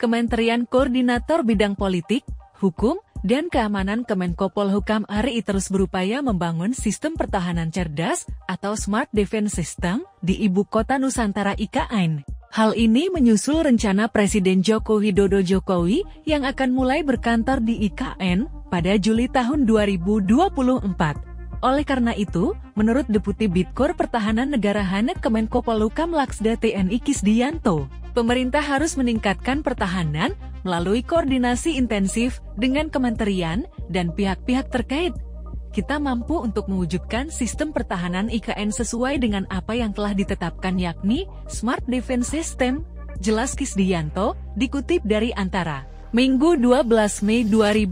Kementerian Koordinator Bidang Politik, Hukum, dan Keamanan Kemenko Polhukam RI terus berupaya membangun sistem pertahanan cerdas atau Smart Defense System di Ibu Kota Nusantara IKN. Hal ini menyusul rencana Presiden Joko Widodo yang akan mulai berkantor di IKN pada Juli tahun 2024. Oleh karena itu, menurut Deputi Bidkor Pertahanan Negara Hanet Kemenko Polhukam Laksda TNI Kisdiyanto, pemerintah harus meningkatkan pertahanan melalui koordinasi intensif dengan kementerian dan pihak-pihak terkait. Kita mampu untuk mewujudkan sistem pertahanan IKN sesuai dengan apa yang telah ditetapkan yakni Smart Defense System, jelas Kisdiyanto, dikutip dari Antara. Minggu 12 Mei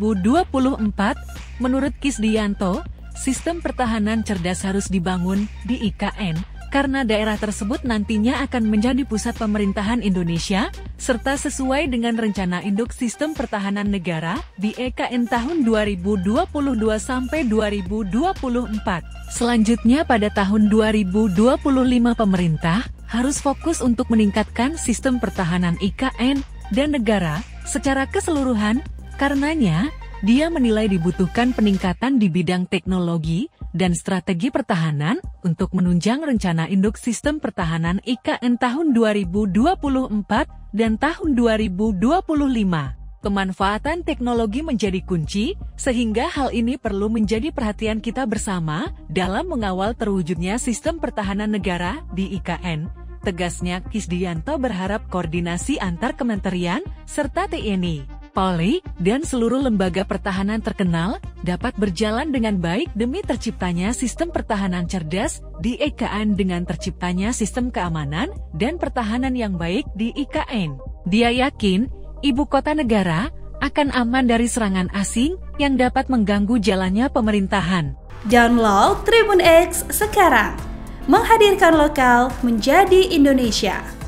2024, menurut Kisdiyanto, sistem pertahanan cerdas harus dibangun di IKN, karena daerah tersebut nantinya akan menjadi pusat pemerintahan Indonesia, serta sesuai dengan rencana induk sistem pertahanan negara di IKN tahun 2022 sampai 2024. Selanjutnya pada tahun 2025 pemerintah harus fokus untuk meningkatkan sistem pertahanan IKN dan negara secara keseluruhan, karenanya dia menilai dibutuhkan peningkatan di bidang teknologi dan strategi pertahanan untuk menunjang rencana induk sistem pertahanan IKN tahun 2024 dan tahun 2025. Pemanfaatan teknologi menjadi kunci, sehingga hal ini perlu menjadi perhatian kita bersama dalam mengawal terwujudnya sistem pertahanan negara di IKN. Tegasnya, Kisdiyanto berharap koordinasi antar kementerian serta TNI, Polri, dan seluruh lembaga pertahanan terkenal dapat berjalan dengan baik demi terciptanya sistem pertahanan cerdas di IKN dengan terciptanya sistem keamanan dan pertahanan yang baik di IKN. Dia yakin, ibu kota negara akan aman dari serangan asing yang dapat mengganggu jalannya pemerintahan. Download Tribun X sekarang, menghadirkan lokal menjadi Indonesia.